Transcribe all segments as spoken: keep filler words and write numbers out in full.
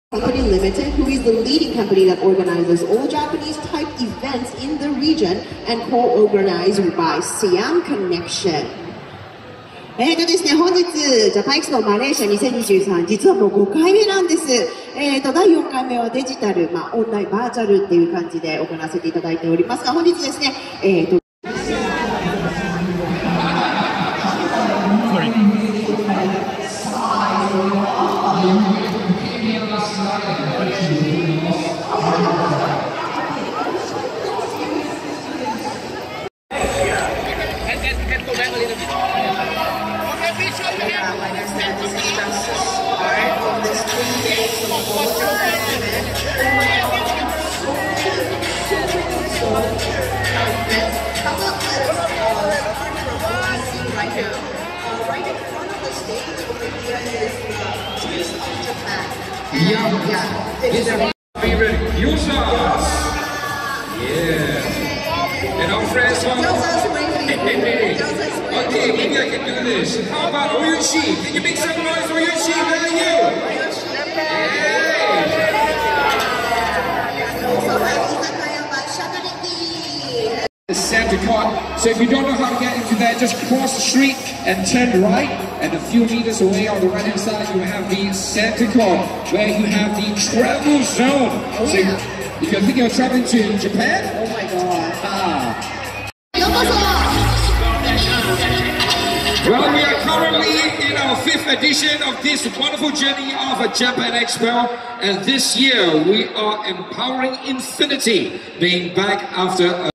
Company Limited, who is the leading company that organizes all Japanese type events in the region and co-organized by Siam Connection. えーとですね、本日、ジャパンエキスポマレーシアにせんにじゅうさん、実はもうごかいめなんです。えーと、だいよんかいめはデジタル、まあ、オンライン、バーチャルっていう感じで行わせていただいておりますが、本日ですね、えーと、 Yeah, yeah. Favorite gyozas. Yeah. And our friends from. Okay, maybe I can do this. How about Oyushi? Can you make some noise, Oyushi? Where are you? The Santa Cot. So if you don't know how to get into there, just cross the street and turn right. And a few meters away on the right hand side, you have the Santa Cot, where you have the travel zone. Oh, so yeah. If you're thinking of traveling to Japan, oh my god. Ah. Well, we are currently in our fifth edition of this wonderful journey of a Japan Expo, and this year we are empowering infinity, being back after a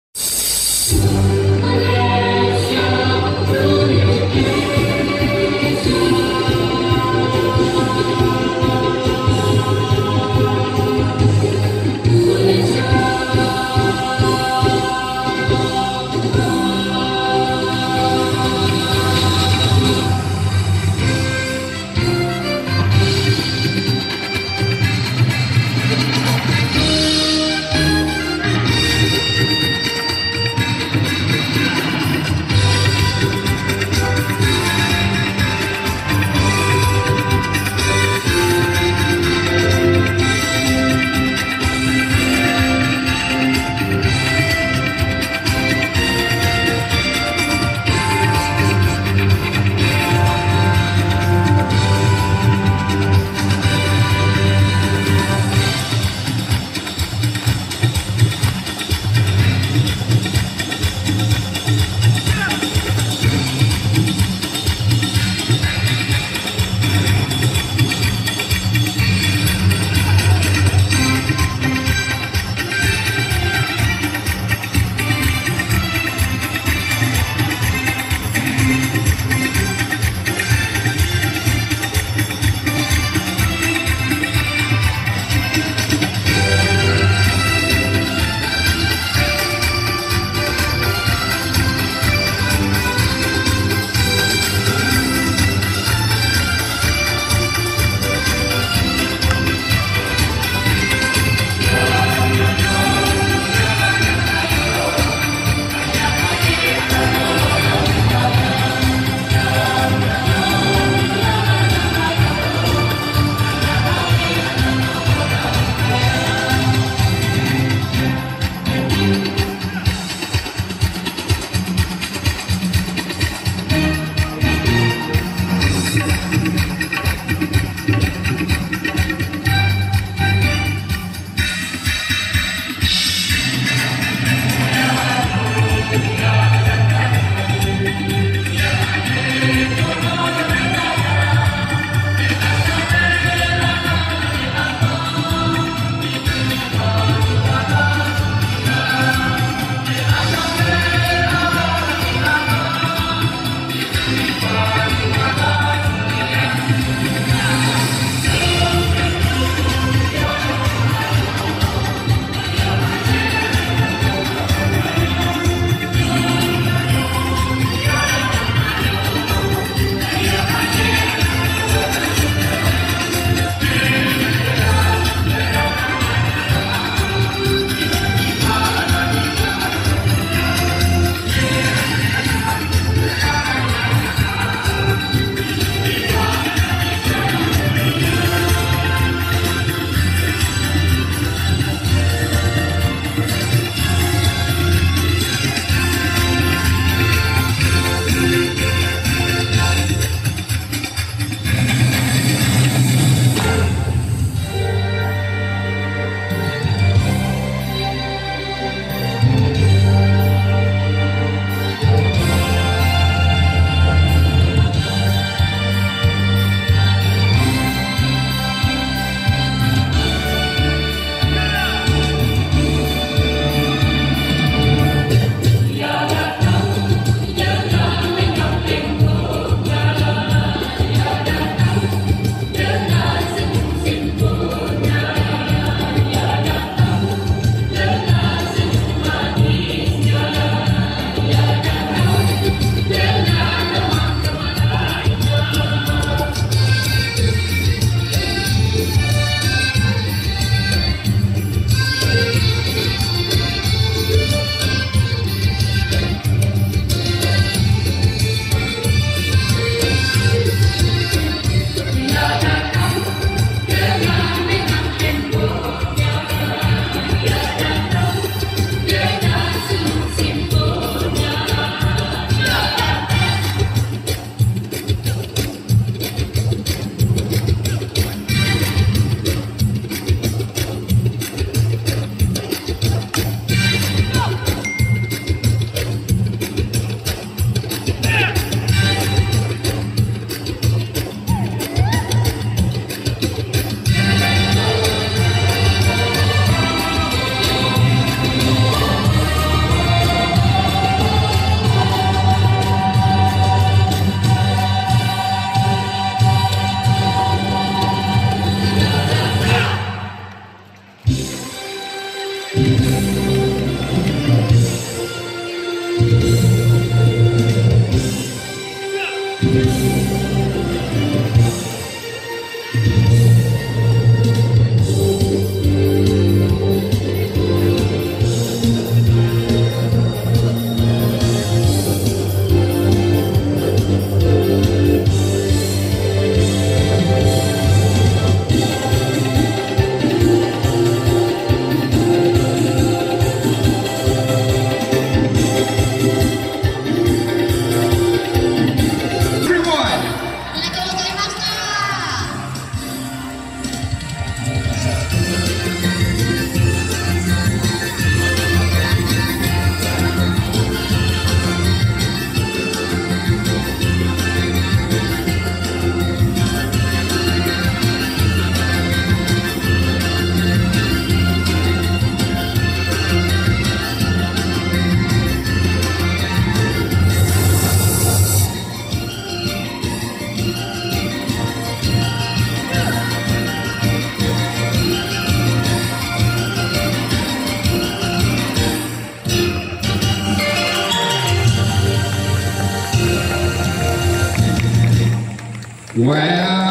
Wow.